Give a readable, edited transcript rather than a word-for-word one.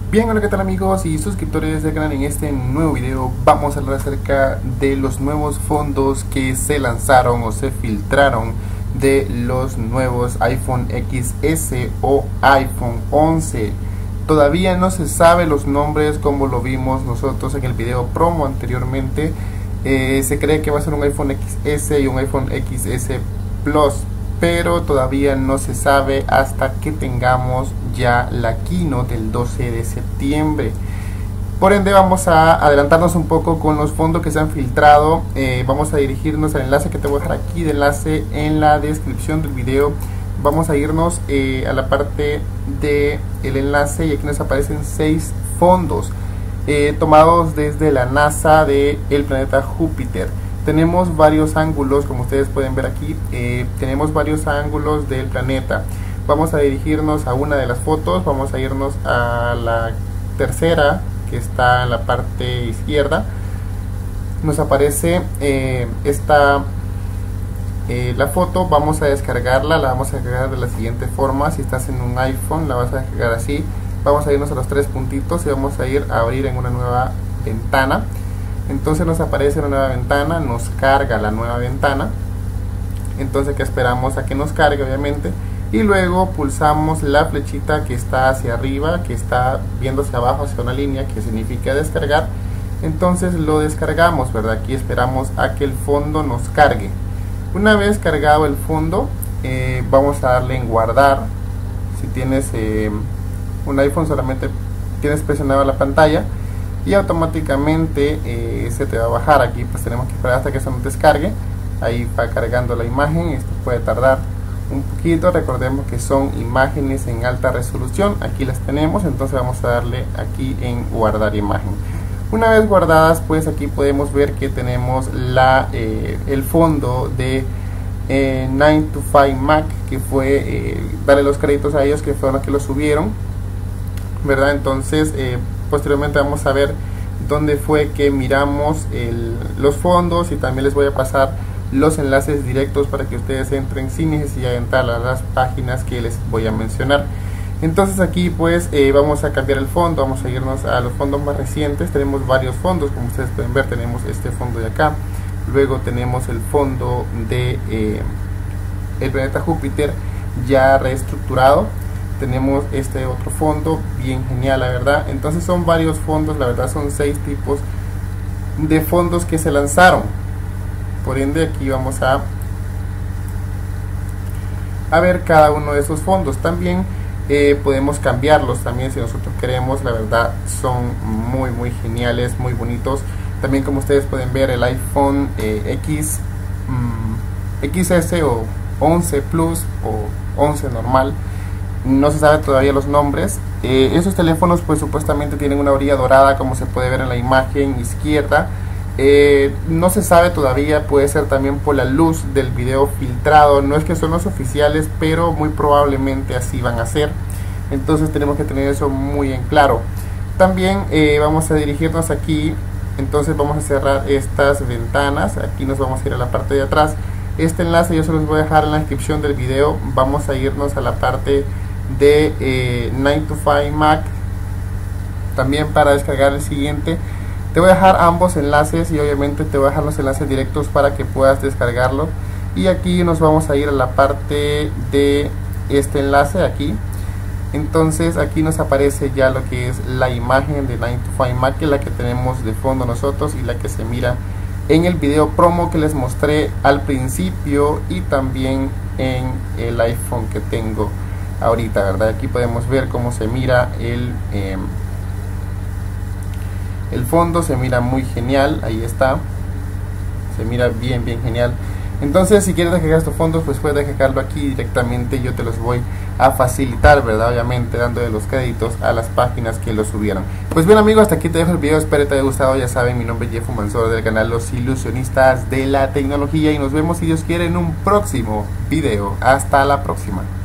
Bien, hola, ¿qué tal amigos y suscriptores del canal? En este nuevo video vamos a hablar acerca de los nuevos fondos que se lanzaron o se filtraron de los nuevos iPhone XS o iPhone 11. Todavía no se sabe los nombres como lo vimos nosotros en el video promo anteriormente. Se cree que va a ser un iPhone XS y un iPhone XS Plus, pero todavía no se sabe hasta que tengamos ya la keynote del 12 de septiembre. Por ende vamos a adelantarnos un poco con los fondos que se han filtrado. Vamos a dirigirnos al enlace que te voy a dejar aquí de enlace en la descripción del video. Vamos a irnos a la parte del enlace y aquí nos aparecen 6 fondos tomados desde la NASA del planeta Júpiter. Tenemos varios ángulos, como ustedes pueden ver aquí, tenemos varios ángulos del planeta. Vamos a dirigirnos a una de las fotos, vamos a irnos a la tercera que está en la parte izquierda. Nos aparece la foto, vamos a descargarla, la vamos a descargar de la siguiente forma. Si estás en un iPhone la vas a descargar así. Vamos a irnos a los 3 puntitos y vamos a ir a abrir en una nueva ventana. Entonces nos aparece una nueva ventana, nos carga la nueva ventana. Entonces que esperamos a que nos cargue, obviamente, y luego pulsamos la flechita que está hacia arriba, que está viendo hacia abajo, hacia una línea que significa descargar. Entonces lo descargamos, ¿verdad? Aquí esperamos a que el fondo nos cargue. Una vez cargado el fondo, vamos a darle en guardar. Si tienes un iPhone, solamente tienes presionado la pantalla y automáticamente se te va a bajar. Aquí pues tenemos que esperar hasta que eso nos descargue. Ahí va cargando la imagen. Esto puede tardar un poquito. Recordemos que son imágenes en alta resolución. Aquí las tenemos, entonces vamos a darle aquí en guardar imagen. Una vez guardadas, pues aquí podemos ver que tenemos el fondo de 9to5Mac, que fue darle los créditos a ellos, que fueron los que lo subieron, ¿verdad? Entonces posteriormente vamos a ver dónde fue que miramos los fondos, y también les voy a pasar los enlaces directos para que ustedes entren sin necesidad de entrar a las páginas que les voy a mencionar. Entonces aquí pues vamos a cambiar el fondo, vamos a irnos a los fondos más recientes. Tenemos varios fondos, como ustedes pueden ver. Tenemos este fondo de acá, luego tenemos el fondo de el planeta Júpiter ya reestructurado. Tenemos este otro fondo bien genial, la verdad. Entonces son varios fondos, la verdad son 6 tipos de fondos que se lanzaron. Por ende aquí vamos a ver cada uno de esos fondos. También podemos cambiarlos también si nosotros queremos. La verdad son muy geniales, muy bonitos. También, como ustedes pueden ver, el iPhone XS o 11 Plus o 11 normal, no se sabe todavía los nombres. Esos teléfonos pues supuestamente tienen una orilla dorada, como se puede ver en la imagen izquierda. No se sabe todavía, puede ser también por la luz del video filtrado. No es que son los oficiales, pero muy probablemente así van a ser. Entonces tenemos que tener eso muy en claro. También vamos a dirigirnos aquí. Entonces vamos a cerrar estas ventanas. Aquí nos vamos a ir a la parte de atrás. Este enlace yo se los voy a dejar en la descripción del video. Vamos a irnos a la parte de 9to5Mac también para descargar el siguiente. Te voy a dejar ambos enlaces y obviamente te voy a dejar los enlaces directos para que puedas descargarlo. Y aquí nos vamos a ir a la parte de este enlace aquí. Entonces aquí nos aparece ya lo que es la imagen de 9to5Mac, que es la que tenemos de fondo nosotros y la que se mira en el video promo que les mostré al principio, y también en el iPhone que tengo ahorita, ¿verdad? Aquí podemos ver cómo se mira el fondo. Se mira muy genial, ahí está, se mira bien genial. Entonces si quieres descargar estos fondos, pues puedes descargarlo aquí directamente. Yo te los voy a facilitar, ¿verdad? Obviamente dándole los créditos a las páginas que lo subieron. Pues bien amigos, hasta aquí te dejo el video, espero que te haya gustado. Ya saben, mi nombre es Jeff Mansor del canal Los Ilusionistas de la Tecnología, y nos vemos, si Dios quiere, en un próximo video. Hasta la próxima.